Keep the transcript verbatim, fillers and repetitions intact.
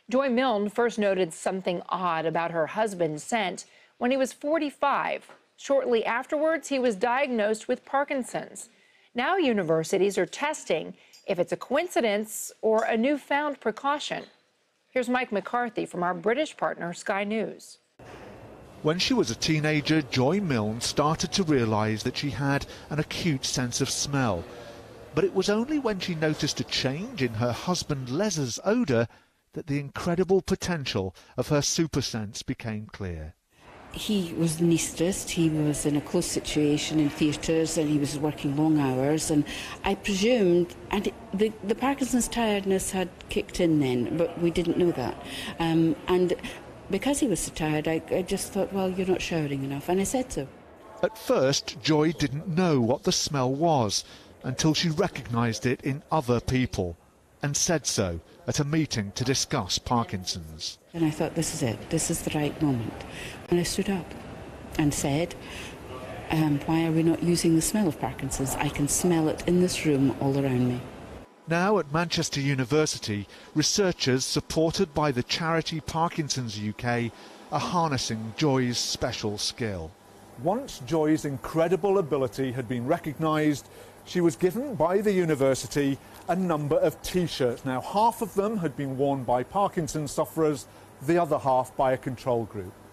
Joy Milne first noted something odd about her husband's scent when he was forty-five. Shortly afterwards, he was diagnosed with Parkinson's. Now universities are testing if it's a coincidence or a newfound precaution. Here's Mike McCarthy from our British partner, Sky News. When she was a teenager, Joy Milne started to realise that she had an acute sense of smell. But it was only when she noticed a change in her husband Les's odour that the incredible potential of her super sense became clear. He was an anaesthetist, he was in a close situation in theatres and he was working long hours, and I presumed, and it, the, the Parkinson's tiredness had kicked in then, but we didn't know that. Um, and because he was so tired, I, I just thought, well, you're not showering enough, and I said so. At first, Joy didn't know what the smell was until she recognised it in other people and said so at a meeting to discuss Parkinson's. And I thought, this is it, this is the right moment. And I stood up and said, um, why are we not using the smell of Parkinson's? I can smell it in this room all around me. Now at Manchester University, researchers supported by the charity Parkinson's U K are harnessing Joy's special skill. Once Joy's incredible ability had been recognised, she was given by the university a number of T-shirts. Now, half of them had been worn by Parkinson's sufferers, the other half by a control group.